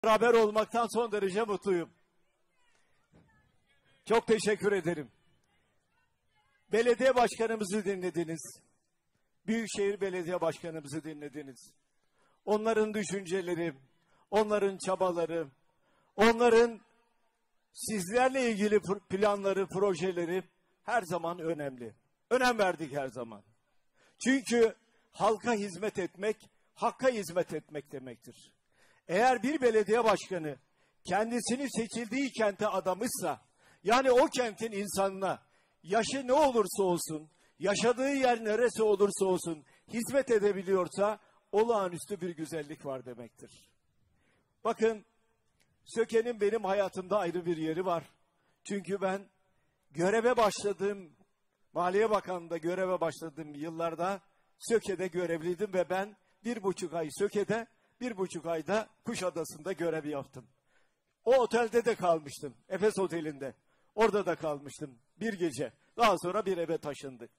beraber olmaktan son derece mutluyum. Çok teşekkür ederim. Belediye başkanımızı dinlediniz. Büyükşehir Belediye Başkanımızı dinlediniz. Onların düşünceleri, onların çabaları, onların sizlerle ilgili planları, projeleri her zaman önemli. Önem verdik her zaman. Çünkü halka hizmet etmek, hakka hizmet etmek demektir. Eğer bir belediye başkanı kendisini seçildiği kente adamışsa, yani o kentin insanına yaşı ne olursa olsun, yaşadığı yer neresi olursa olsun hizmet edebiliyorsa olağanüstü bir güzellik var demektir. Bakın, Söke'nin benim hayatımda ayrı bir yeri var. Çünkü ben göreve başladığım, Maliye Bakanlığı'nda göreve başladığım yıllarda Söke'de görevliydim ve ben 1,5 ay Söke'de, 1,5 ayda Kuşadası'nda görev yaptım. O otelde de kalmıştım, Efes Oteli'nde. Orada da kalmıştım bir gece. Daha sonra bir eve taşındık.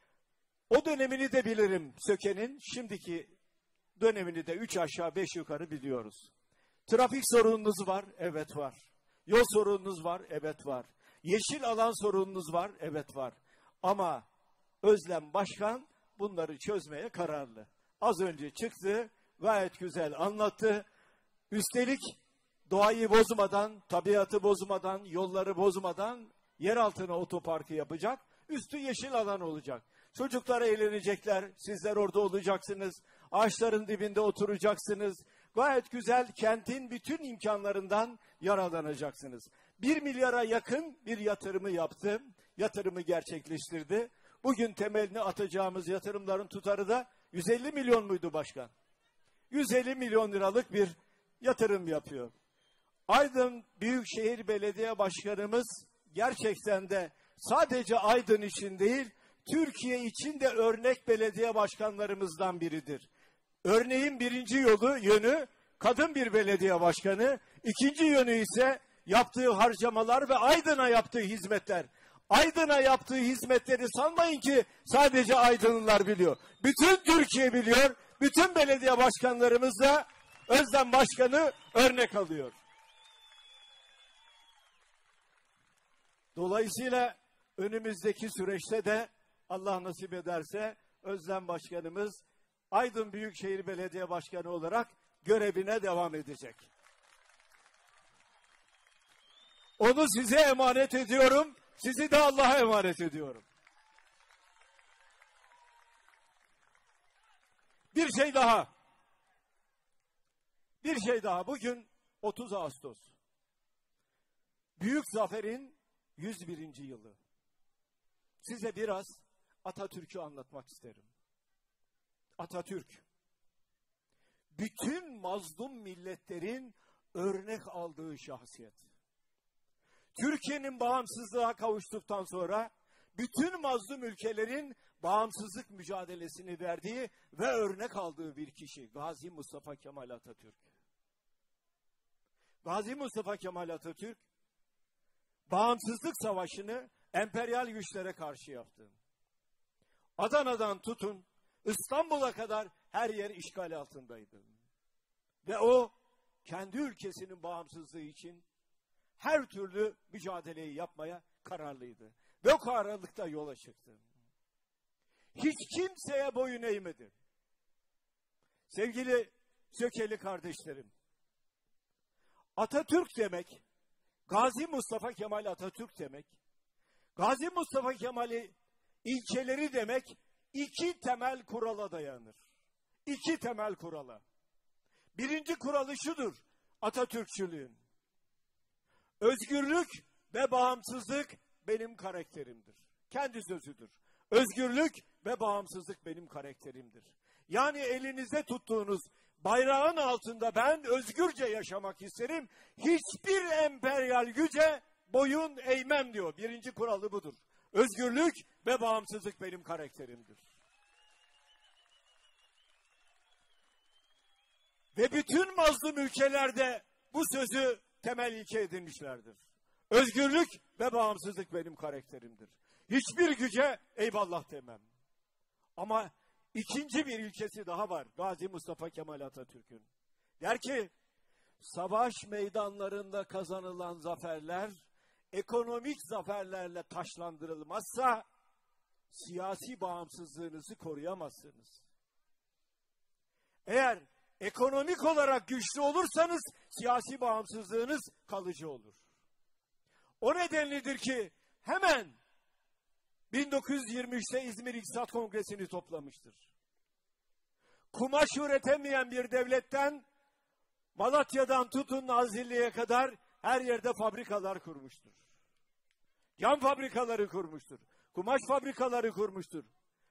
O dönemini de bilirim Söke'nin. Şimdiki dönemini de 3 aşağı 5 yukarı biliyoruz. Trafik sorununuz var, evet var. Yol sorununuz var, evet var. Yeşil alan sorununuz var, evet var. Ama Özlem Başkan bunları çözmeye kararlı. Az önce çıktı, gayet güzel anlattı. Üstelik doğayı bozmadan, tabiatı bozmadan, yolları bozmadan yer altına otoparkı yapacak. Üstü yeşil alan olacak. Çocuklar eğlenecekler, sizler orada olacaksınız. Ağaçların dibinde oturacaksınız. Gayet güzel kentin bütün imkanlarından yararlanacaksınız. 1 milyara yakın bir yatırımı yaptı. Yatırımı gerçekleştirdi. Bugün temelini atacağımız yatırımların tutarı da 150 milyon muydu başkan? 150 milyon liralık bir yatırım yapıyor. Aydın Büyükşehir Belediye Başkanımız gerçekten de sadece Aydın için değil, Türkiye için de örnek belediye başkanlarımızdan biridir. Örneğin birinci yönü kadın bir belediye başkanı, ikinci yönü ise yaptığı harcamalar ve Aydın'a yaptığı hizmetler. Aydın'a yaptığı hizmetleri sanmayın ki sadece Aydınlılar biliyor. Bütün Türkiye biliyor, bütün belediye başkanlarımız da Özlem Başkan'ı örnek alıyor. Dolayısıyla önümüzdeki süreçte de Allah nasip ederse Özlem Başkanımız Aydın Büyükşehir Belediye Başkanı olarak görevine devam edecek. Onu size emanet ediyorum, sizi de Allah'a emanet ediyorum. Bir şey daha. Bugün 30 Ağustos. Büyük Zafer'in 101. yılı. Size biraz Atatürk'ü anlatmak isterim. Atatürk, bütün mazlum milletlerin örnek aldığı şahsiyet. Türkiye'nin bağımsızlığa kavuştuktan sonra bütün mazlum ülkelerin bağımsızlık mücadelesini verdiği ve örnek aldığı bir kişi Gazi Mustafa Kemal Atatürk. Gazi Mustafa Kemal Atatürk bağımsızlık savaşını emperyal güçlere karşı yaptı. Adana'dan tutun İstanbul'a kadar her yer işgal altındaydı. Ve o kendi ülkesinin bağımsızlığı için her türlü mücadeleyi yapmaya kararlıydı. Ve o kararlılıkta yola çıktı. Hiç kimseye boyun eğmedi. Sevgili Sökeli kardeşlerim, Atatürk demek, Gazi Mustafa Kemal Atatürk demek, Gazi Mustafa Kemal'i ilkeleri demek, 2 temel kurala dayanır. 2 temel kurala. Birinci kuralı şudur Atatürkçülüğün. Özgürlük ve bağımsızlık benim karakterimdir. Kendi sözüdür. Özgürlük ve bağımsızlık benim karakterimdir. Yani elinizde tuttuğunuz bayrağın altında ben özgürce yaşamak isterim. Hiçbir emperyal güce boyun eğmem diyor. Birinci kuralı budur. Özgürlük ve bağımsızlık benim karakterimdir. Ve bütün mazlum ülkelerde bu sözü temel ilke edinmişlerdir. Özgürlük ve bağımsızlık benim karakterimdir. Hiçbir güce eyvallah demem. Ama ikinci bir ilkesi daha var Gazi Mustafa Kemal Atatürk'ün. Der ki, savaş meydanlarında kazanılan zaferler, ekonomik zaferlerle taşlandırılmazsa, siyasi bağımsızlığınızı koruyamazsınız. Eğer ekonomik olarak güçlü olursanız, siyasi bağımsızlığınız kalıcı olur. O nedenledir ki, hemen 1923'te İzmir İktisat Kongresi'ni toplamıştır. Kumaş üretemeyen bir devletten, Malatya'dan tutun Nazilli'ye kadar her yerde fabrikalar kurmuştur. Cam fabrikaları kurmuştur. Kumaş fabrikaları kurmuştur.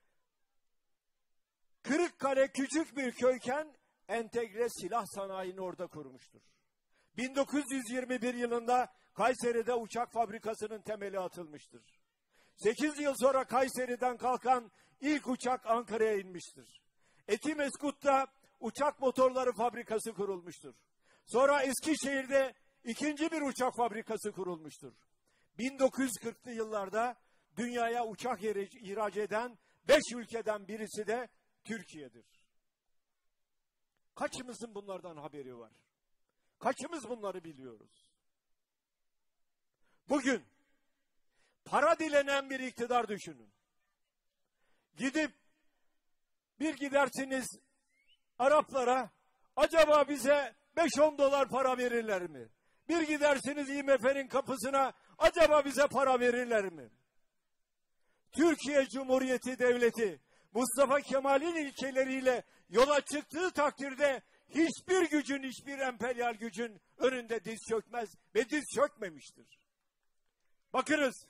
Kırıkkale küçük bir köyken entegre silah sanayini orada kurmuştur. 1921 yılında Kayseri'de uçak fabrikasının temeli atılmıştır. 8 yıl sonra Kayseri'den kalkan ilk uçak Ankara'ya inmiştir. Etimeskut'ta uçak motorları fabrikası kurulmuştur. Sonra Eskişehir'de ikinci bir uçak fabrikası kurulmuştur. 1940'lı yıllarda dünyaya uçak ihraç eden 5 ülkeden birisi de Türkiye'dir. Kaçımızın bunlardan haberi var? Kaçımız bunları biliyoruz? Bugün para dilenen bir iktidar düşünün. Gidip bir gidersiniz Araplara, acaba bize 5-10 dolar para verirler mi? Bir gidersiniz IMF'nin kapısına, acaba bize para verirler mi? Türkiye Cumhuriyeti Devleti Mustafa Kemal'in ilkeleriyle yola çıktığı takdirde hiçbir gücün, hiçbir emperyal gücün önünde diz çökmez ve diz çökmemiştir. Bakınız,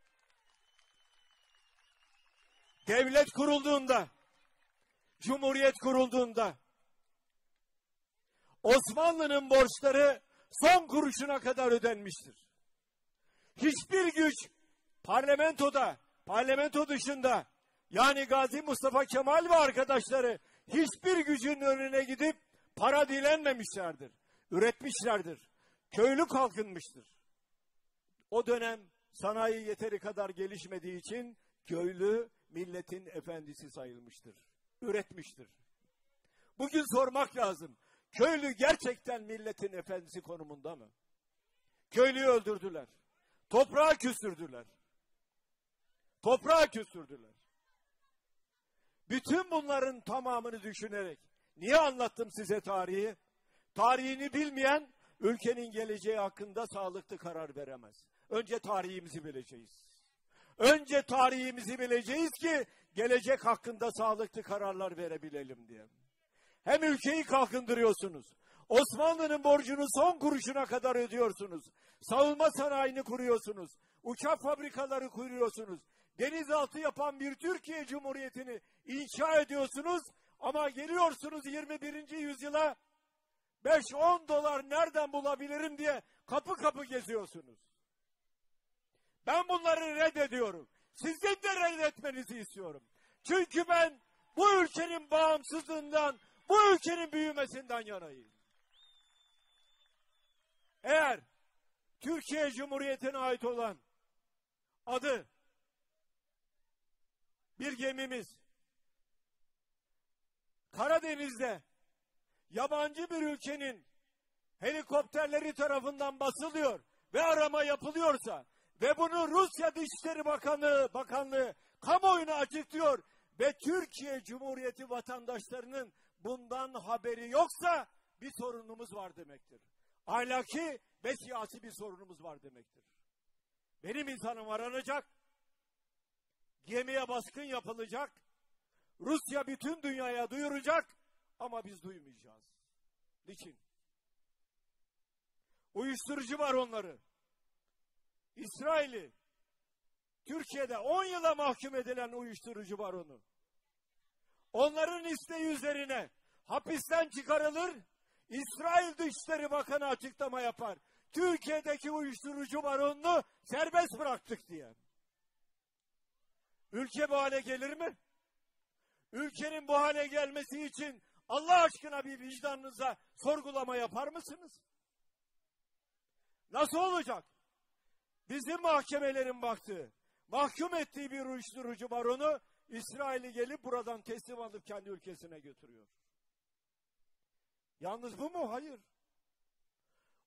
devlet kurulduğunda, Cumhuriyet kurulduğunda Osmanlı'nın borçları son kuruşuna kadar ödenmiştir. Hiçbir güç parlamentoda, parlamento dışında, yani Gazi Mustafa Kemal ve arkadaşları hiçbir gücün önüne gidip para dilenmemişlerdir. Üretmişlerdir. Köylü kalkınmıştır. O dönem sanayi yeteri kadar gelişmediği için köylü milletin efendisi sayılmıştır. Üretmiştir. Bugün sormak lazım. Köylü gerçekten milletin efendisi konumunda mı? Köylüyü öldürdüler. Toprağı küstürdüler. Toprağı küstürdüler. Bütün bunların tamamını düşünerek, niye anlattım size tarihi? Tarihini bilmeyen, ülkenin geleceği hakkında sağlıklı karar veremez. Önce tarihimizi bileceğiz. Önce tarihimizi bileceğiz ki, gelecek hakkında sağlıklı kararlar verebilelim diye. Hem ülkeyi kalkındırıyorsunuz, Osmanlı'nın borcunu son kuruşuna kadar ödüyorsunuz, savunma sanayini kuruyorsunuz, uçak fabrikaları kuruyorsunuz, denizaltı yapan bir Türkiye Cumhuriyeti'ni inşa ediyorsunuz ama geliyorsunuz 21. yüzyıla 5-10 dolar nereden bulabilirim diye kapı kapı geziyorsunuz. Ben bunları reddediyorum. Sizin de reddetmenizi istiyorum. Çünkü ben bu ülkenin bağımsızlığından, bu ülkenin büyümesinden yanayım. Eğer Türkiye Cumhuriyeti'ne ait olan adı bir gemimiz Karadeniz'de yabancı bir ülkenin helikopterleri tarafından basılıyor ve arama yapılıyorsa ve bunu Rusya Dışişleri Bakanlığı kamuoyuna açıklıyor ve Türkiye Cumhuriyeti vatandaşlarının bundan haberi yoksa bir sorunumuz var demektir. Ahlaki ve siyasi bir sorunumuz var demektir. Benim insanım aranacak, gemiye baskın yapılacak, Rusya bütün dünyaya duyuracak ama biz duymayacağız. Niçin? Uyuşturucu baronları, İsrail'i, Türkiye'de 10 yıla mahkum edilen uyuşturucu baronu, onların isteği üzerine hapisten çıkarılır, İsrail Dışişleri Bakanı açıklama yapar. Türkiye'deki uyuşturucu baronunu serbest bıraktık diye. Ülke bu hale gelir mi? Ülkenin bu hale gelmesi için Allah aşkına bir vicdanınıza sorgulama yapar mısınız? Nasıl olacak? Bizim mahkemelerin baktığı, mahkum ettiği bir uyuşturucu baronu İsrail'i gelip buradan teslim alıp kendi ülkesine götürüyor. Yalnız bu mu? Hayır.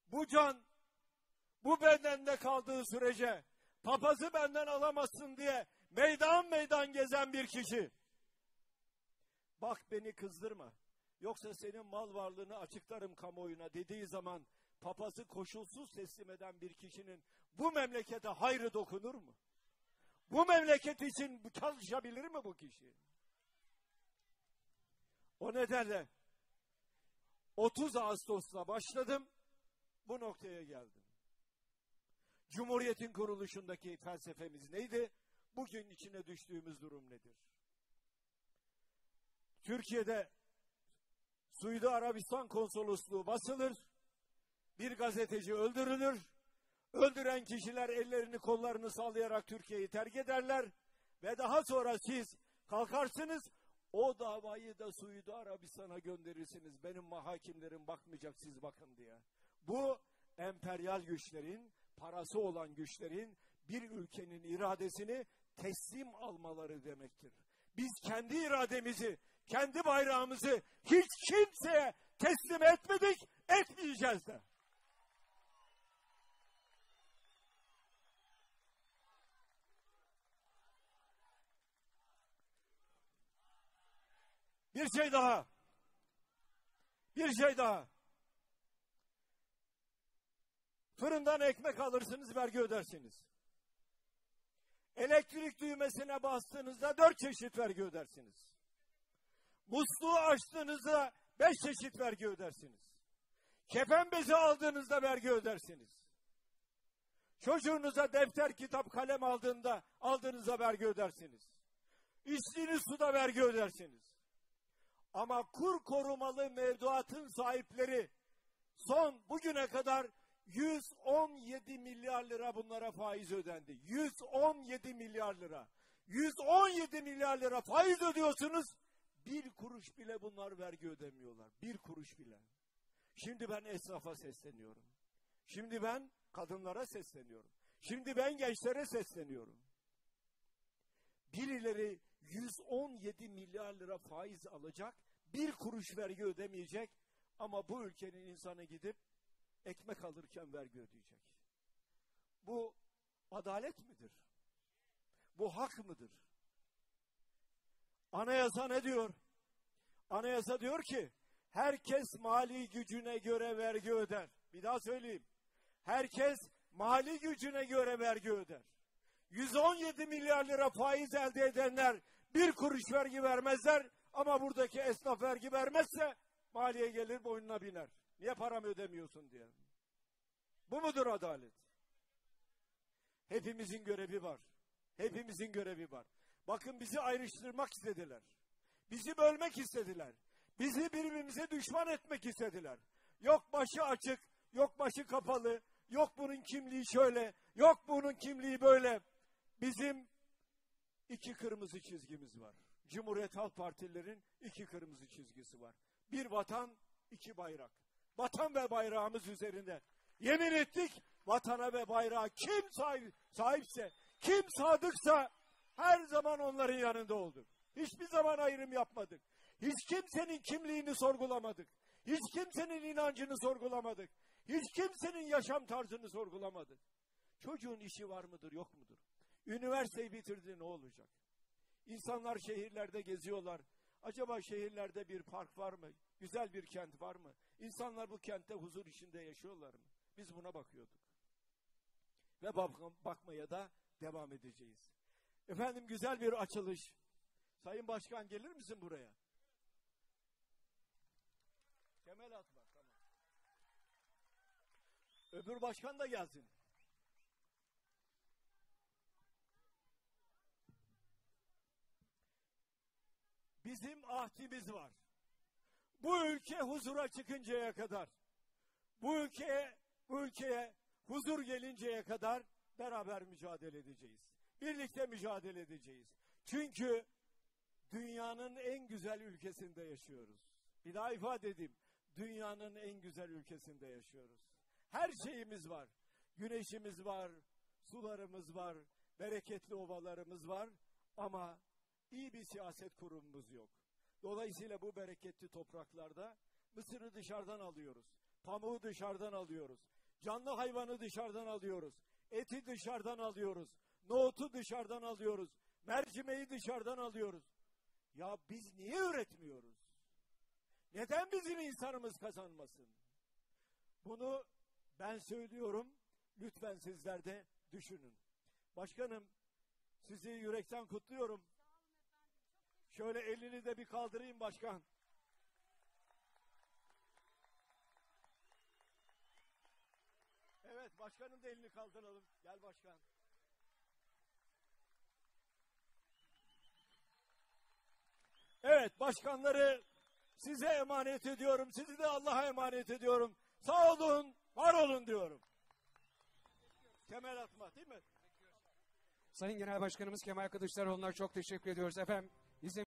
bu can, bu bedende kaldığı sürece papazı benden alamazsın diye meydan meydan gezen bir kişi. Bak beni kızdırma. Yoksa senin mal varlığını açıklarım kamuoyuna dediği zaman papazı koşulsuz teslim eden bir kişinin bu memlekete hayrı dokunur mu? Bu memleket için çalışabilir mi bu kişi? O nedenle 30 Ağustos'ta başladım, bu noktaya geldim. Cumhuriyetin kuruluşundaki felsefemiz neydi? Bugün içine düştüğümüz durum nedir? Türkiye'de Suudi Arabistan konsolosluğu basılır, bir gazeteci öldürülür, öldüren kişiler ellerini kollarını sallayarak Türkiye'yi terk ederler ve daha sonra siz kalkarsınız, o davayı da Suudi Arabistan'a gönderirsiniz. Benim mahakimlerim bakmayacak, siz bakın diye. Bu emperyal güçlerin, parası olan güçlerin bir ülkenin iradesini teslim almaları demektir. Biz kendi irademizi, kendi bayrağımızı hiç kimseye teslim etmedik, etmeyeceğiz de. Bir şey daha. Bir şey daha. Fırından ekmek alırsınız, vergi ödersiniz. Elektrik düğmesine bastığınızda 4 çeşit vergi ödersiniz. Musluğu açtığınızda 5 çeşit vergi ödersiniz. Kefen bezi aldığınızda vergi ödersiniz. Çocuğunuza defter, kitap, kalem aldığınızda vergi ödersiniz. İçtiğiniz suda vergi ödersiniz. Ama kur korumalı mevduatın sahipleri bugüne kadar 117 milyar lira bunlara faiz ödendi. 117 milyar lira. 117 milyar lira faiz ödüyorsunuz. Bir kuruş bile bunlar vergi ödemiyorlar. Bir kuruş bile. Şimdi ben esnafa sesleniyorum. Şimdi ben kadınlara sesleniyorum. Şimdi ben gençlere sesleniyorum. Birileri 117 milyar lira faiz alacak, bir kuruş vergi ödemeyecek ama bu ülkenin insanı gidip ekmek alırken vergi ödeyecek. Bu adalet midir? Bu hak mıdır? Anayasa ne diyor? Anayasa diyor ki herkes mali gücüne göre vergi öder. Bir daha söyleyeyim. Herkes mali gücüne göre vergi öder. 117 milyar lira faiz elde edenler bir kuruş vergi vermezler ama buradaki esnaf vergi vermezse maliye gelir boynuna biner. Niye paramı ödemiyorsun diye. Bu mudur adalet? Hepimizin görevi var. Hepimizin görevi var. Bakın bizi ayrıştırmak istediler. Bizi bölmek istediler. Bizi birbirimize düşman etmek istediler. Yok başı açık, yok başı kapalı, yok bunun kimliği şöyle, yok bunun kimliği böyle. Bizim 2 kırmızı çizgimiz var. Cumhuriyet Halk Partililerin 2 kırmızı çizgisi var. Bir vatan, 2 bayrak. Vatan ve bayrağımız üzerinde. Yemin ettik, vatana ve bayrağa kim sahipse, kim sadıksa her zaman onların yanında olduk. Hiçbir zaman ayrım yapmadık. Hiç kimsenin kimliğini sorgulamadık. Hiç kimsenin inancını sorgulamadık. Hiç kimsenin yaşam tarzını sorgulamadık. Çocuğun işi var mıdır, yok mudur? Üniversiteyi bitirdi, ne olacak? İnsanlar şehirlerde geziyorlar. Acaba şehirlerde bir park var mı? Güzel bir kent var mı? İnsanlar bu kentte huzur içinde yaşıyorlar mı? Biz buna bakıyorduk. Ve bakmaya da devam edeceğiz. Efendim güzel bir açılış. Sayın Başkan gelir misin buraya? Kemal atma. Tamam. Öbür başkan da gelsin. Bizim ahdimiz var. Bu ülke huzura çıkıncaya kadar, bu ülkeye huzur gelinceye kadar beraber mücadele edeceğiz. Birlikte mücadele edeceğiz. Çünkü dünyanın en güzel ülkesinde yaşıyoruz. Bir daha ifade edeyim. Dünyanın en güzel ülkesinde yaşıyoruz. Her şeyimiz var. Güneşimiz var, sularımız var, bereketli ovalarımız var ama iyi bir siyaset kurumumuz yok. Dolayısıyla bu bereketli topraklarda mısırı dışarıdan alıyoruz. Pamuğu dışarıdan alıyoruz. Canlı hayvanı dışarıdan alıyoruz. Eti dışarıdan alıyoruz. Nohutu dışarıdan alıyoruz. Mercimeği dışarıdan alıyoruz. Ya biz niye üretmiyoruz? Neden bizim insanımız kazanmasın? Bunu ben söylüyorum. Lütfen sizler de düşünün. Başkanım, sizi yürekten kutluyorum. Şöyle elini de bir kaldırayım başkan. Evet, başkanın da elini kaldıralım. Gel başkan. Evet, başkanları size emanet ediyorum. Sizi de Allah'a emanet ediyorum. Sağ olun, var olun diyorum. Temel atma değil mi? Sayın Genel Başkanımız Kemal Kılıçdaroğlu'na çok teşekkür ediyoruz efendim.